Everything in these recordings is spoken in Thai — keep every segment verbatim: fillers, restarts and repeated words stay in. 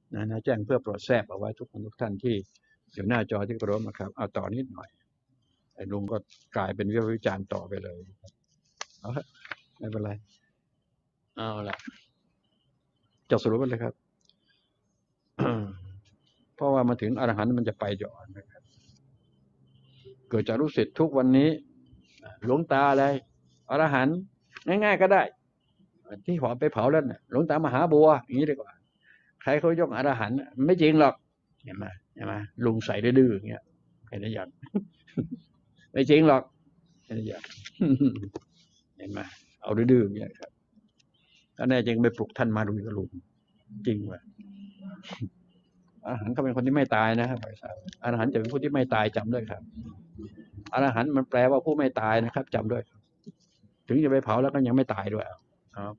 นะนะแจ้งเพื่อโปรดแทรกเอาไว้ทุกคนทุกท่านที่อยู่หน้าจอที่เคารพนะครับเอาต่อนิดหน่อยไอ้ลุงก็กลายเป็นวิพากษ์วิจารณ์ต่อไปเลยเอาละไม่เป็นไรเอาละจะสรุปไปเลยครับ เพราะว่ามาถึงอรหันต์มันจะไปหย่อนนะครับเกิดจากรู้สึกทุกวันนี้หลวงตาอะไรอรหันต์ง่ายๆก็ได้ที่หอไปเผาแล้วน่ะหลวงตามหาบัวอย่างนี้ดีกว่าใครเขายกอรหันต์ไม่จริงหรอกเห็นไหมเห็นไหมลุงใส่ดื้อๆอย่างเงี้ยเห็นไหมยังไม่จริงหรอกเห็นไหมยังเห็นไหมเอาดื้อๆอย่างเงี้ยครับถ้าแน่จริงไปปลุกท่านมาลุยกับลุงจริงว่ะอรหันต์เขาเป็นคนที่ไม่ตายนะครับอรหันต์จะเป็นผู้ที่ไม่ตายจำด้วยครับอรหันต์มันแปลว่าผู้ไม่ตายนะครับจำด้วยถึงจะไปเผาแล้วก็ยังไม่ตายด้วยครับ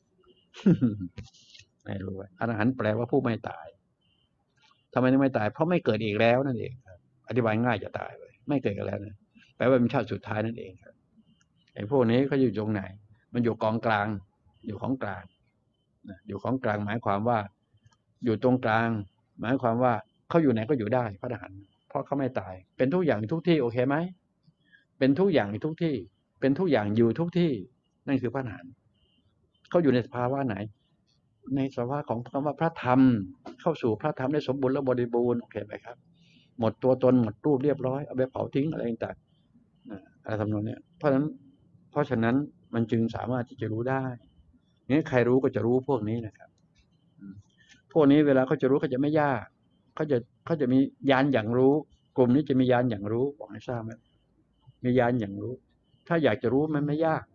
ไม่รู้ว่าอรหันต์แปลว่าผู้ไม่ตายทำไมถึงไม่ตายเพราะไม่เกิดอีกแล้วนั่นเองครับอธิบายง่ายจะตายเลยไม่เกิดกันแล้วนะแปลว่าเป็นชาติสุดท้ายนั่นเองครับไอ้พวกนี้เขาอยู่ตรงไหนมันอยู่กองกลางอยู่ของกลางอยู่ของกลางหมายความว่าอยู่ตรงกลางหมายความว่าเขาอยู่ไหนก็อยู่ได้พระอรหันต์เพราะเขาไม่ตายเป็นทุกอย่างทุกที่โอเคไหมเป็นทุกอย่างทุกที่เป็นทุกอย่างอยู่ทุกที่นั่นคือพระอรหันต์เขาอยู่ในสภาวะไหนในสภาวะของคำว่าพระธรรมเข้าสู่พระธรรมได้สมบูรณ์และบริบูรณ์โอเคไหมครับหมดตัวตนหมดรูปเรียบร้อยเอาไปเผาทิ้งอะไรต่างๆอะไรทำนองนี้เพราะฉะนั้นเพราะฉะนั้นมันจึงสามารถที่จะรู้ได้นี่ใครรู้ก็จะรู้พวกนี้นะครับพวกนี้เวลาเขาจะรู้เขาจะไม่ยากเขาจะเขาจะมีญาณอย่างรู้กลุ่มนี้จะมีญาณอย่างรู้บอกให้ทราบไหมมีญาณอย่างรู้ถ้าอยากจะรู้มันไม่ยาก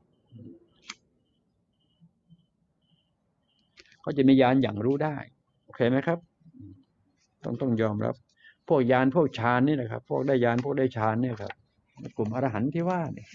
เขาจะมีญาณอย่างรู้ได้โอเคไหมครับต้องต้องยอมรับพวกญาณพวกฌานนี่นะครับพวกได้ญาณพวกได้ฌานเนี่ยครับกลุ่มอรหันต์ที่ว่าเนี่ย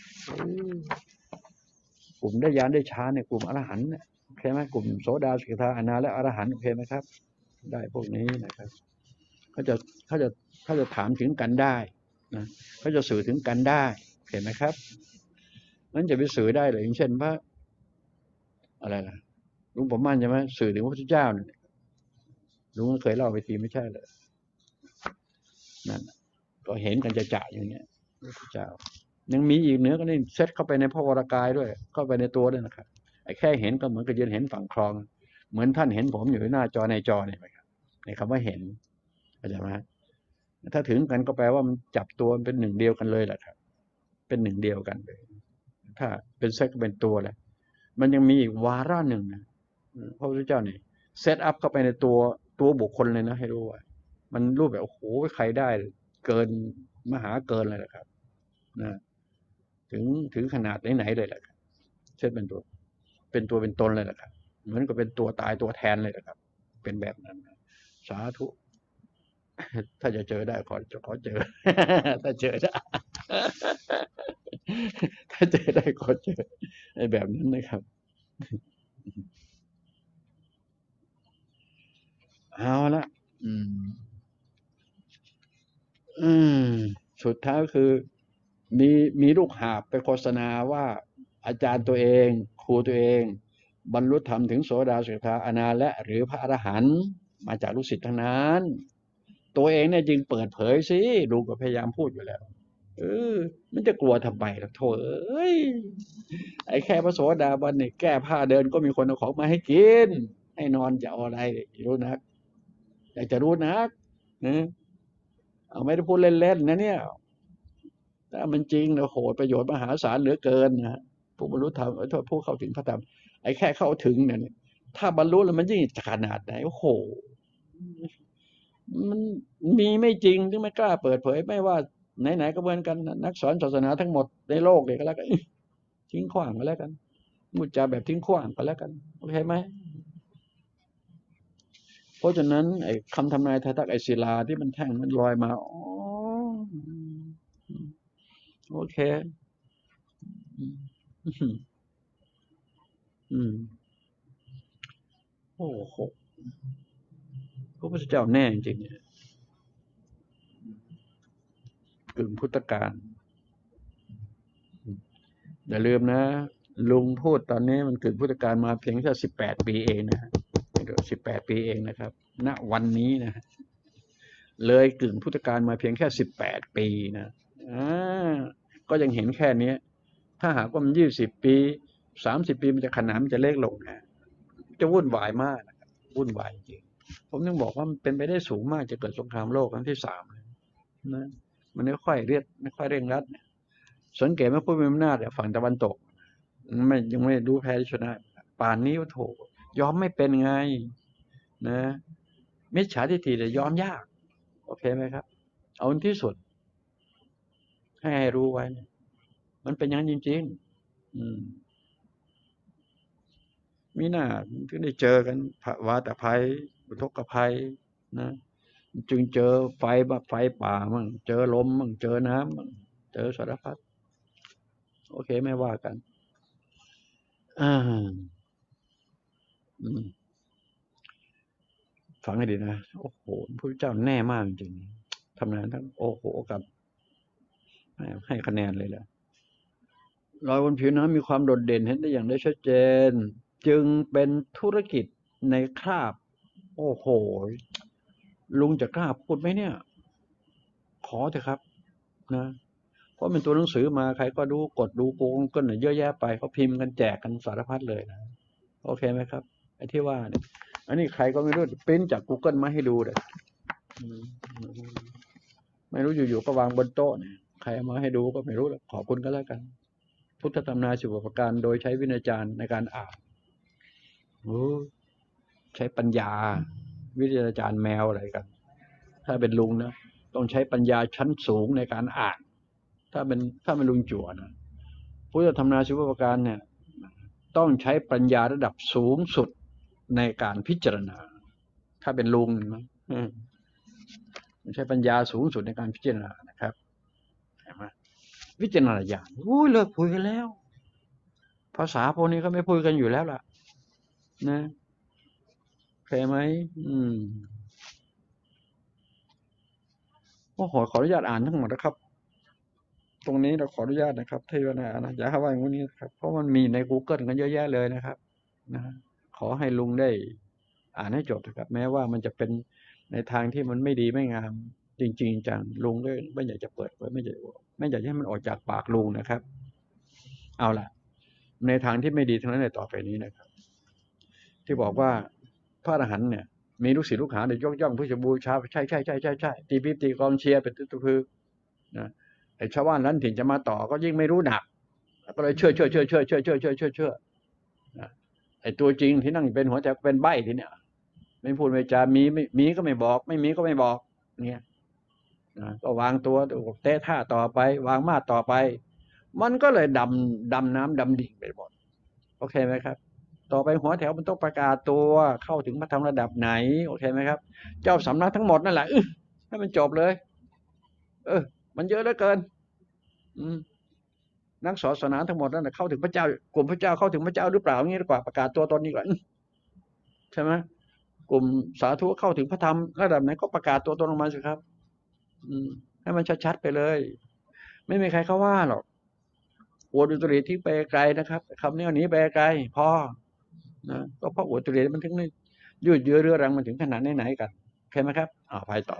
กลุ่มได้ญาณได้ฌานเนี่ยกลุ่มอรหันต์เนี่ยโอเคไหมกลุ่มโสดาสกิทาอนาและอรหันต์โอเคไหมครับได้พวกนี้นะครับเขาจะเขาจะเขาจะถามถึงกันได้นะเขาจะสื่อถึงกันได้เห็นไหมครับนั้นจะไปสื่อได้เลยอย่างเช่นพระอะไรล่ะลุงผมมั่นใช่ไหมสื่อถึงพระพุทธเจ้าเนี่ยลุงก็เคยเล่าไปทีไม่ใช่เลยนั่นก็เห็นกันจะจ่าอย่างเนี้ยพระพุทธเจ้ายังมีอีกเนื้อก็นี่เซตเข้าไปในพระวรากายด้วยเข้าไปในตัวด้วยนะครับไอ้แค่เห็นก็เหมือนกับยืนเห็นฝั่งคลองเหมือนท่านเห็นผมอยู่หน้าจอในจอเนี่ยครับในคำว่าเห็นเข้าใจไหมถ้าถึงกันก็แปลว่ามันจับตัวเป็นหนึ่งเดียวกันเลยแหละครับเป็นหนึ่งเดียวกันเลยถ้าเป็นเซตก็เป็นตัวแหละมันยังมีอีกวาระหนึ่งนะพระพุทธเจ้านี่เซตอัพเข้าไปในตัวตัวบุคคลเลยนะให้รู้ว่ามันรูปแบบโอ้โหใครได้เกินมหาเกินเลยแหละครับนะถึงถึงขนาดไหนๆเลยแหละครับเซตเป็นตัวเป็นตัวเป็นตนเลยแหละครับเหมือนกับเป็นตัวตายตัวแทนเลยแหละครับเป็นแบบนั้นสาธุถ้าจะเจอได้ขอขอเจอถ้าเจอได้ถ้าเจอได้ขอเจอในแบบนั้นนะครับเอาละอืมอืมสุดท้ายคือมีมีลูกหาบไปโฆษณาว่าอาจารย์ตัวเองครูตัวเองบรรลุธรรมถึงโสดาสกิทาอนาและหรือพระอรหันต์มาจากลูกศิษย์ทั้งนั้นตัวเองเนี่ยจึงเปิดเผยสิลุงก็พยายามพูดอยู่แล้วเออมันจะกลัวทำไมล่ะโถเอ้ยไอ้แค่พระโสดาบันเนี่ยแก้ผ้าเดินก็มีคนเอาของมาให้กินให้นอนจะเอาอะไรรู้นักอยากจะรู้นักนะเอาไม่ได้พูดเล่นๆนะเนี่ยถ้ามันจริงนะโหประโยชน์มหาศาลเหลือเกินนะผู้บรรลุธรรมโทษผู้เข้าถึงพระธรรมไอ้แค่เข้าถึงเนี่ยถ้าบรรลุแล้วมันยิ่งขนาดไหนโอ้โหมันมีไม่จริงถึงไม่กล้าเปิดเผยไม่ว่าไหนๆก็เหมือนกันนักสอนศาสนาทั้งหมดในโลกเลยก็แล้วกันทิ้งขว้างก็แล้วกันมุจจาแบบทิ้งขว้างก็แล้วกันโอเคไหมเพราะฉะนั้นไอ้คำทำนายทายทักไอ้ศิลาที่มันแท่งมันลอยมาอ๋อโอเคอืมโอ้โหพระพุทธเจ้าแน่จริงๆเนี่ยกึ่งพุทธกาลอย่าลืมนะลุงพูดตอนนี้มันกึ่งพุทธกาลมาเพียงแค่สิบแปดปีเองนะสิบแปดปีเองนะครับณวันนี้นะเลยกึ่งพุทธกาลมาเพียงแค่สิบแปดปีนะอ่าก็ยังเห็นแค่นี้ถ้าหากว่ามันยี่สิบปีสามสิบปีมันจะขนาดมันจะเล็กลงนะจะวุ่นวายมากนะครับวุ่นวายจริงผมต้องบอกว่ามันเป็นไปได้สูงมากจะเกิดสงครามโลกครั้งที่สามนะมันไม่ค่อยเรียดไม่ค่อยเร่งรัดสังเกตไหมผู้มีอำนาจฝั่งตะวันตกไม่ยังไม่รู้แพ้ชนะป่านนี้ว่าโถยอมไม่เป็นไงนะมิจฉาทิฏฐิแต่ยอมยากโอเคไหมครับเอาที่สุดให้รู้ไว้มันเป็นอย่างนั้นจริงๆอืมมีหน้าถึงได้เจอกันวาตภัยอุทกภัยนะจึงเจอไฟแบบไฟป่ามั่งเจอลมมั่งเจอน้ำมั่งเจอสารพัดโอเคไม่ว่ากันอ่าอืมฟังให้ดีนะโอ้โหพระเจ้าแน่มากจริงทำงานทั้งโอ้โหกับให้คะแนนเลยแหละรอยบนผิวน้ำมีความโดดเด่นเห็นได้อย่างได้ชัดเจนจึงเป็นธุรกิจในคราบโอ้โหลุงจะกล้าพูดไหมเนี่ยขอเถอะครับนะเพราะเป็นตัวหนังสือมาใครก็ดูกดดูกูเกิลเยอะแยะไปเขาพิมพ์กันแจกกันสารพัดเลยนะโอเคไหมครับไอ้ที่ว่าเนี่ยอันนี้ใครก็ไม่รู้ปริ้นจาก Google มาให้ดูเลยไม่รู้อยู่ๆก็วางบนโต๊ะเนี่ยใครเอามาให้ดูก็ไม่รู้แล้วขอบคุณก็แล้วกันพุทธตำนานสิบประการโดยใช้วิญญาณในการอ่านโอ้ใช้ปัญญาวิทยาจารย์แมวอะไรกันถ้าเป็นลุงนะต้องใช้ปัญญาชั้นสูงในการอ่านถ้าเป็นถ้าเป็นลุงจั่วนะพุทธธรรมนาสิบประการเนี่ยต้องใช้ปัญญาระดับสูงสุดในการพิจารณาถ้าเป็นลุงนะใช้ปัญญาสูงสุดในการพิจารณานะครับเห็นไหมวิจารณญาณโอ้ยเลิกพูดกันแล้วภาษาพวกนี้ก็ไม่พูดกันอยู่แล้วล่ะนะเคยไหมอืมโอ้โหขออนุญาตอ่านทั้งหมดนะครับตรงนี้เราขออนุญาตนะครับเทวนานะอย่าเข้าว่าอย่างนี้ครับเพราะมันมีใน Google กันเยอะแยะเลยนะครับนะขอให้ลุงได้อ่านให้จบนะครับแม้ว่ามันจะเป็นในทางที่มันไม่ดีไม่งามจริงๆจังลุงก็ไม่อยากจะเปิดเผยไม่อยากไม่อยากให้มันออกจากปากลุงนะครับเอาล่ะในทางที่ไม่ดีทั้งนั้นในต่อไปนี้นะครับที่บอกว่าพระอรหันต์เนี่ยมีลูกศิษย์ลูกหาเนี่ยยกย่องเพื่อจะบูชาใช่ใช่ใช่ใช่ใช่ตีปี๊บตีกองเชียร์เป็นตุพือนะไอ้ชาวบ้านนั้นถิ่นจะมาต่อก็ยิ่งไม่รู้หนักก็เลยเชื่อเชื่อเชื่อเชื่อเชื่อเชื่อเชื่อเชื่อเชื่อไอ้ตัวจริงที่นั่งเป็นหัวใจเป็นใบ้ทีเนี่ยไม่พูดไม่จามีไม่มีก็ไม่บอกไม่มีก็ไม่บอกเนี่ยก็วางตัวเตะท่าต่อไปวางมาต่อไปมันก็เลยดำดำน้ำดำดิ่งไปหมดโอเคไหมครับต่อไปหัวแถวมันต้องประกาศตัวเข้าถึงพระธรรมระดับไหนโอเคไหมครับเจ้าสำนักทั้งหมดนั่นแหละให้มันจบเลยเออมันเยอะเหลือเกินอืมนักศาสนาทั้งหมดนั่นเข้าถึงพระเจ้ากลุ่มพระเจ้าเข้าถึงพระเจ้าหรือเปล่างี้ดีกว่าประกาศตัวตนนี้ก่อนใช่ไหมกลุ่มสาธุเข้าถึงพระธรรมระดับไหนก็ประกาศตัวตนออกมาสิครับอืมให้มันชัดๆไปเลยไม่มีใครเขาว่าหรอกอวดอุตริที่ไปไกลนะครับคำนี้หนีไปไกลพอนะก็เพราะอวดอุตริมันถึงได้ยืดเยื้อเรื้อรังมันถึงขนาดไหนๆกันเข้าไหมครับอ่าไปต่อ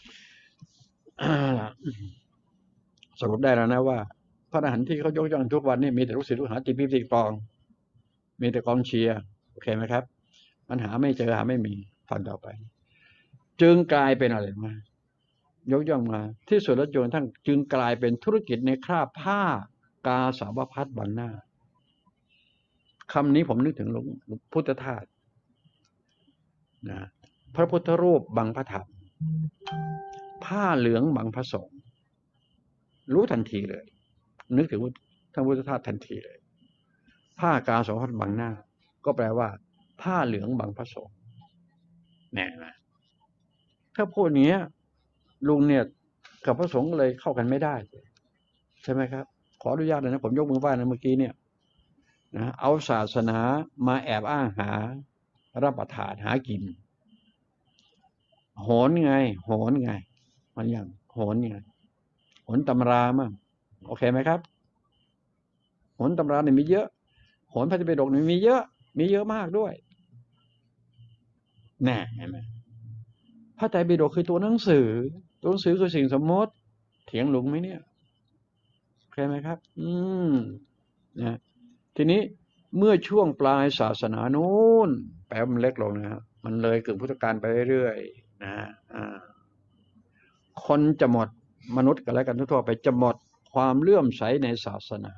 สรุปได้แล้วนะว่าพระอรหันต์ที่เขายกย่องทุกวันนี้มีแต่ลูกศิษย์ลูกหาตีปี๊บตีกลองมีแต่กองเชียร์โอเคไหมครับมันหาไม่เจอหาไม่มีฟังต่อไปจึงกลายเป็นอะไรมายกย่องมาที่สุดแล้วจนทั้งจึงกลายเป็นธุรกิจในคราบผ้ากาสาวพัดบังหน้าคำนี้ผมนึกถึงหลวงพุทธทาสนะพระพุทธรูปบังพระธรรมผ้าเหลืองบังพระสงฆ์รู้ทันทีเลยนึกถึงท่านพุทธทาสทันทีเลยผ้ากาสาวพัดบังหน้าก็แปลว่าผ้าเหลืองบังพระสงฆ์แน่นะถ้าพูดอย่างนี้ลุงเนี่ยกับพระสงฆ์เลยเข้ากันไม่ได้ใช่ไหมครับขออนุญาตนะผมยกมือไหว้นะเมื่อกี้เนี่ยนะเอาศาสนามาแอบอ้างหารับประทานหากินโหนไงโหนไงมันอย่างโหนไงโหนตำรามั่งโอเคไหมครับโหนตำราเนี่ยมีเยอะโหนพระไตรปิฎกเนี่ยมีเยอะมีเยอะมากด้วยแน่เห็นไหมพระไตรปิฎกคือตัวหนังสือตัวหนังสือคือสิ่งสมมติเถียงลุงไหมเนี่ยใช่ไหมครับอืมนะทีนี้เมื่อช่วงปลายศาสนานู้นแปลว่ามันเล็กลงนะครับมันเลยกึ่งพุทธกาลไปเรื่อยๆนะอ่าคนจะหมดมนุษย์กันแล้วกันทั่วไปจะหมดความเลื่อมใสในศาสนา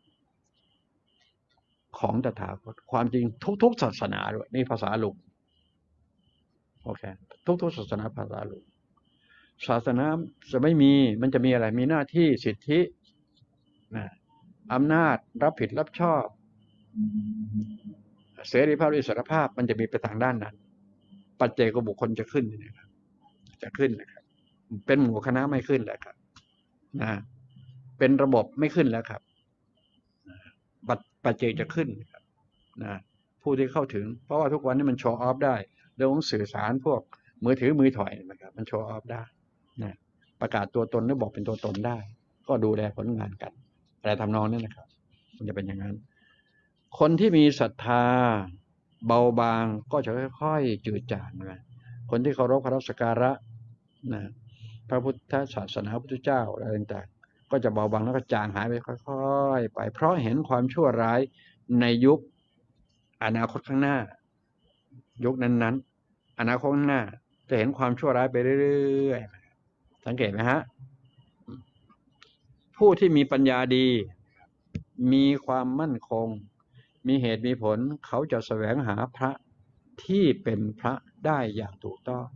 ของตถาคตความจริงทุกๆศาสนาด้วยนี่ภาษาลุงโอเคทุกๆศาสนาภาษาลุงศาสนาจะไม่มีมันจะมีอะไรมีหน้าที่สิทธินะอำนาจรับผิดรับชอบเสรีภาพอิสรภาพมันจะมีไปทางด้านนั้นปัจเจกบุคคลจะขึ้นนะครับจะขึ้นนะครับเป็นหมู่คณะไม่ขึ้นแล้วครับนะเป็นระบบไม่ขึ้นแล้วครับปัจเจกจะขึ้นครับนะผู้ที่เข้าถึงเพราะว่าทุกวันนี้มันโชว์ออฟได้เรื่องสื่อสารพวกมือถือมือถอยนะครับมันโชว์ออฟได้นะประกาศตัวตนหรือบอกเป็นตัวตนได้ก็ดูแลผลงานกันอะไรทำนองนั้นนะครับมันจะเป็นอย่างนั้นคนที่มีศรัทธาเบาบางก็จะค่อยๆจืดจางนะคนที่เคารพเคารพสักการะนะพระพุทธศาสนาพระพุทธเจ้าอะไรต่างๆก็จะเบาบางแล้วก็จางหายไปค่อยๆไปเพราะเห็นความชั่วร้ายในยุคอนาคตข้างหน้ายุคนั้นๆอนาคตข้างหน้าจะเห็นความชั่วร้ายไปเรื่อยๆสังเกตไหมฮะผู้ที่มีปัญญาดีมีความมั่นคงมีเหตุมีผลเขาจะแสวงหาพระที่เป็นพระได้อย่างถูกต้อง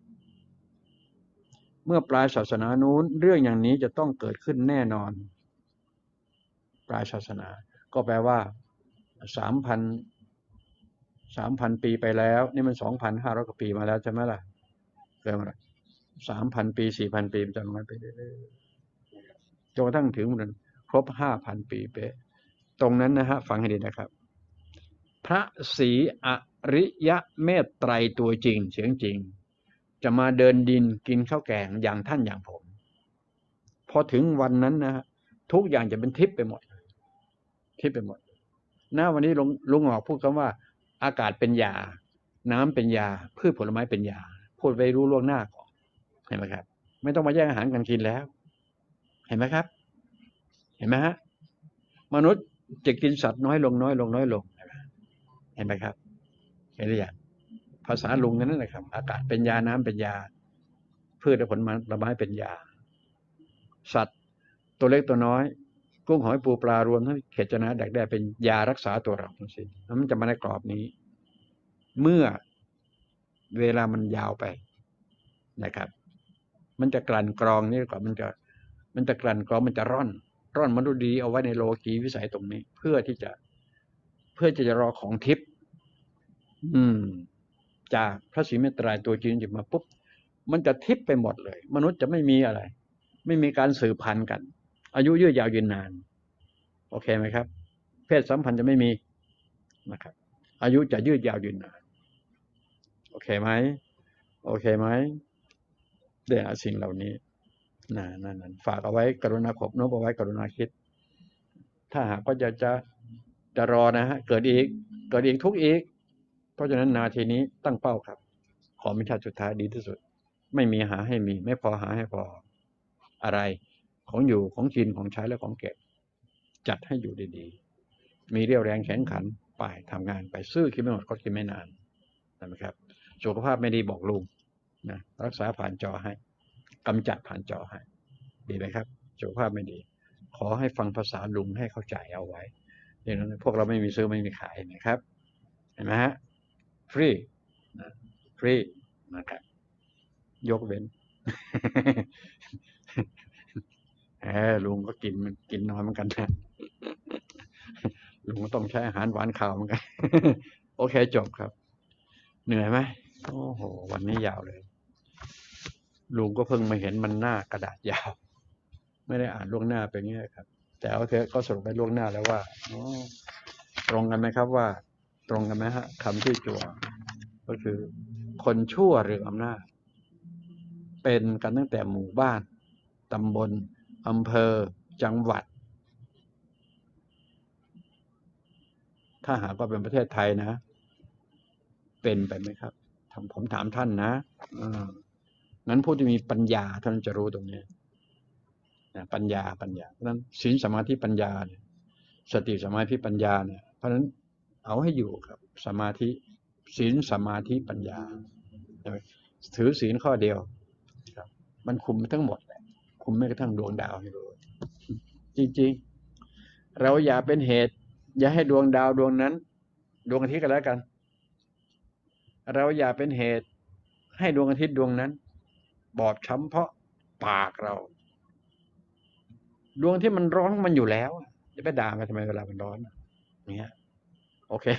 เมื่อปลายศาสนานู้นเรื่องอย่างนี้จะต้องเกิดขึ้นแน่นอนปลายศาสนาก็แปลว่าสามพันสามพันปีไปแล้วนี่มันสองพันห้าร้อยกว่าปีมาแล้วใช่ไหมล่ะเกิดมาสามพันปีสี่พันปีมันจะมาไปเรื่อยๆจนกระทั่งถึงมันครบห้าพันปีเป๊ะตรงนั้นนะฮะฟังให้ดีนะครับพระศรีอริยเมตไตรตัวจริงเสียงจริงจะมาเดินดินกินข้าวแกงอย่างท่านอย่างผมพอถึงวันนั้นนะฮะทุกอย่างจะเป็นทิพย์ไปหมดทิพย์ไปหมดหน้าวันนี้ลุงลุงออกพูดคำว่าอากาศเป็นยาน้ำเป็นยาพืชผลไม้เป็นยาพูดไปรู้ล่วงหน้าก่อนเห็นไหมครับไม่ต้องมาแย่งอาหารกันกินแล้วเห็นไหมครับเห็นไหมฮะมนุษย์จะกินสัตว์น้อยลงน้อยลงน้อยลงเห็นไหมครับเห็นหรือยังภาษาลุงนั่นแหละครับอากาศเป็นยาน้ำเป็นยาพืชและผลไม้เป็นยาสัตว์ตัวเล็กตัวน้อยกุ้งหอยปูปลารวมทั้งเขตจนะแดกได้เป็นยารักษาตัวเราทั้งสิ้นแล้วมันจะมาในกรอบนี้เมื่อเวลามันยาวไปนะครับมันจะกลั่นกรองนี่ก่อนมันจะมันจะกลั่นกรองมันจะร่อนร่อนมนุษย์ดีเอาไว้ในโลกีวิสัยตรงนี้เพื่อที่จะเพื่อจะรอของทิพย์อืมจากพระศรีเมตไตรตัวจริงจะมาปุ๊บมันจะทิพย์ไปหมดเลยมนุษย์จะไม่มีอะไรไม่มีการสืบพันธุ์กันอายุยืดยาวยืนนานโอเคไหมครับเพศสัมพันธ์จะไม่มีนะครับอายุจะยืดยาวยืนนานโอเคไหมโอเคไหมเรื่องสิ่งเหล่านี้นะนั่นนั่นฝากเอาไว้กรุณาขบน้อมเอาไว้กรุณาคิดถ้าหากว่าจะจะจะรอนะฮะเกิดอีกเกิดอีกทุกอีกเพราะฉะนั้นนาทีนี้ตั้งเป้าครับขอมิชาสุดท้ายดีที่สุดไม่มีหาให้มีไม่พอหาให้พออะไรของอยู่ของกินของใช้และของเก็บจัดให้อยู่ดีๆมีเรี่ยวแรงแข็งขันไปทำงานไปซื้อคิดไม่หมดก็คิดไม่นานนะครับสุขภาพไม่ดีบอกลุงนะรักษาผ่านจอให้กำจัดผ่านจอให้ดีไหมครับสุขภาพไม่ดีขอให้ฟังภาษาลุงให้เข้าใจเอาไว้อย่างนั้นพวกเราไม่มีซื้อไม่มีขายนะครับเห็นไหมฮะฟรีนะฟรีนะครับยกเว้นแหมลุงก็กินมันกินน้อยเหมือนกันนะลุงก็ต้องใช้อาหารหวานข้าวเหมือนกันโอเคจบครับเหนื่อยไหมโอ้โหวันนี้ยาวเลยลุงก็เพิ่งมาเห็นมันหน้ากระดาษยาวไม่ได้อ่านล่วงหน้าเป็นอย่างนี้ครับแต่โอเคก็สรุปไปล่วงหน้าแล้วว่าตรงกันไหมครับว่าตรงกันไหมฮะคำที่จั่วก็คือคนชั่วหรืออำนาจเป็นกันตั้งแต่หมู่บ้านตำบลอำเภอจังหวัดถ้าหากว่าเป็นประเทศไทยนะเป็นไปไหมครับทผมถามท่านนะอ่างั้นผู้ที่มีปัญญาท่านจะรู้ตรงนี้นะปัญญาปัญญาเพราะฉะนั้นศีลสมาธิปัญญาเนี่ยสติสมาธิปัญญาเนี่ยเพราะฉะนั้นเอาให้อยู่ครับสมาธิศีลสมาธิปัญญาถือศีลข้อเดียวครับมันคุมทั้งหมดคุมแม้กระทั่งดวงดาวให้รู้จริงๆเราอย่าเป็นเหตุอย่าให้ดวงดาวดวงนั้นดวงอาทิตย์กันแล้วกันเราอย่าเป็นเหตุให้ดวงอาทิตย์ดวงนั้นบอบช้ำเพราะปากเราดวงที่มันร้อนมันอยู่แล้วจะไปด่ามันทำไมเวลามันร้อนอย่างเงี้ยโอเค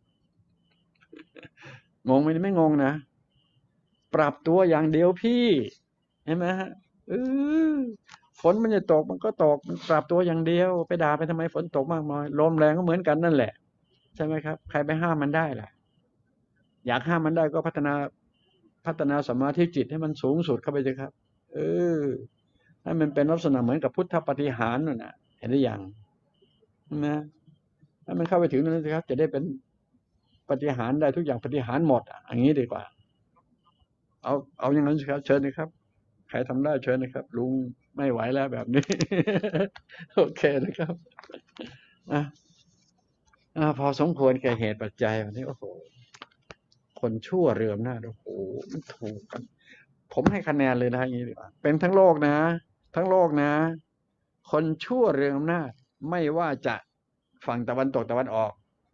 งงไหมไม่งงนะปรับตัวอย่างเดียวพี่เห็นไหมฮะเออฝนมันจะตกมันก็ตกมันปรับตัวอย่างเดียวไปด่าไปทำไมฝนตกมากมายลมแรงก็เหมือนกันนั่นแหละใช่ไหมครับใครไปห้ามมันได้ล่ะอยากห้ามมันได้ก็พัฒนาพัฒนาสมาธิจิตให้มันสูงสุดเข้าไปเลยครับเออให้มันเป็นลักษณะเหมือนกับพุทธปฏิหารนั่นน่ะเห็นหรือยังนะให้มันเข้าไปถึงนั้นสิครับจะได้เป็นปฏิหารได้ทุกอย่างปฏิหารหมดอย่างนี้ดีกว่าเอาเอาอย่างนั้นสิครับเชิญนะครับใครทำได้เชิญนะครับลุงไม่ไหวแล้วแบบนี้ โอเคนะครับอ่ะอ่าพอสมควรแก่เหตุปัจจัยวันนี้โอ้โหคนชั่วเรืออำนาจโอ้โหมันถูกกันผมให้คะแนนเลยนะอย่างนี้ดีกว่าเป็นทั้งโลกนะทั้งโลกนะคนชั่วเรืออำนาจไม่ว่าจะฝั่งตะวันตกตะวันออก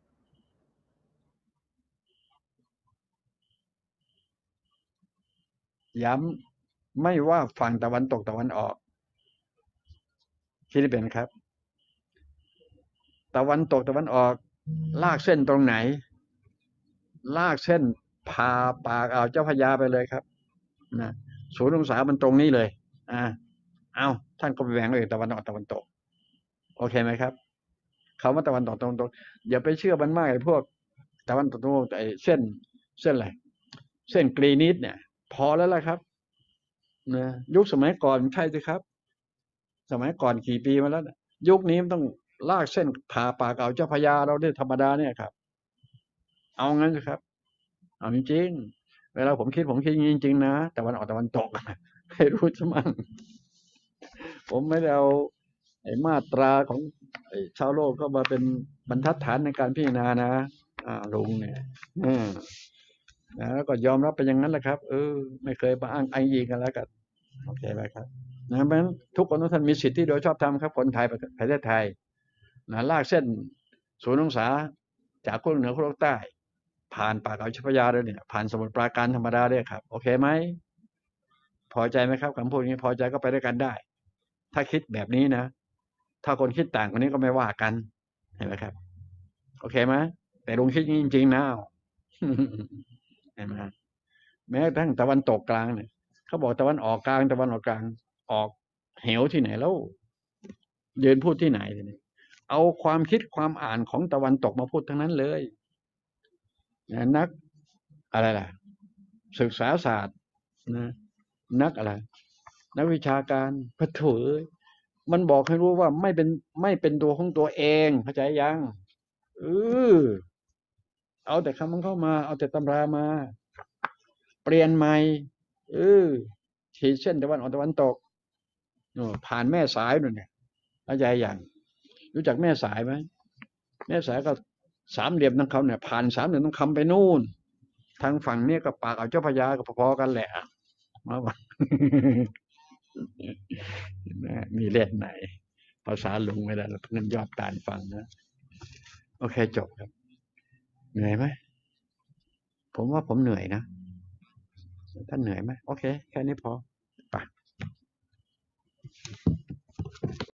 ย้ำไม่ว่าฝั่งตะวันตกตะวันออกคิดเป็นครับตะวันตกตะวันออกลากเส้นตรงไหนลากเส้นพาปากอ่าวเจ้าพระยาไปเลยครับนะศูนย์องศามันตรงนี้เลยอ่าเอาท่านก็ไปแบ่งเลยตะวันออกตะวันตกโอเคไหมครับเขาว่าตะวันตกตะวันตกอย่าไปเชื่อมันมากไอ้พวกตะวันตกตะวันตกไอ้เส้นเส้นอะไรเส้นกรีนิดเนี่ยพอแล้วล่ะครับนะยุคสมัยก่อนใช่สิครับสมัยก่อนกี่ปีมาแล้วนะยุคนี้มันต้องลากเส้นผ่าปากอ่าวเจ้าพระยาเราได้ธรรมดาเนี่ยครับเอางั้นสิครับเอาจริงๆเวลาผมคิดผมคิดจริงๆนะตะวันออกตะวันตกให้รู้ซะมั่งผมไม่ได้เอาไอ้มาตราของไอ้ชาวโลกเข้ามาเป็นบรรทัดฐานในการพิจารณานะอ่าลุงเนี่ยอืมนะแล้วก็ยอมรับไปอย่างนั้นแหละครับเออไม่เคยมาอ้างอ้างยิงกันแล้วกันโอเคไหมครับนะเพราะฉะนั้นทุกคนทุกท่านมีสิทธิโดยชอบธรรมครับคนไทยประเทศไทยนะลากเส้นศูนย์องศาจากขั้วเหนือขั้วโลกใต้ผ่านปากอ่าวเจ้าพระยาเลยเนี่ยผ่านสมุทรปราการธรรมดาเลยครับโอเคไหมพอใจไหมครับคำพูดนี้พอใจก็ไปด้วยกันได้ถ้าคิดแบบนี้นะถ้าคนคิดต่างคนนี้ก็ไม่ว่ากันเห็นไหมครับโอเคไหมแต่ลุงคิดจริงๆนะเห็นไหมแม้กระทั่งตะวันตกกลางเนี่ยเขาบอกตะวันออกกลางตะวันออกกลางออกเหวที่ไหนแล้วยืนพูดที่ไหนเนี่ยเอาความคิดความอ่านของตะวันตกมาพูดทั้งนั้นเลยนักอะไรล่ะศึกษาศาสตร์นะนักอะไรนักวิชาการพระถุยมันบอกให้รู้ว่าไม่เป็นไม่เป็นตัวของตัวเองเข้าใจยังเออเอาแต่คำมันเข้ามาเอาแต่ตำรามาเปลี่ยนใหม่เออขีดเส้นตะวันออกตะวันตกโน่ผ่านแม่สายนู่นเนี่ยเข้าใจยังรู้จักแม่สายไหมแม่สายก็สามเหลี่ยมทั้งคำเนี่ยผ่านสามเหลี่ยมทั้งคำไปนู่นทางฝั่งนี้ก็ปากเอาเจ้าพญาก็พอๆกันแหละมาว่ามีเล่นไหนภาษาลุงไม่ได้แล้วเพื่อนยอดตานฟังนะโอเคจบครับเหนื่อยไหมผมว่าผมเหนื่อยนะท่านเหนื่อยไหมโอเคแค่นี้พอ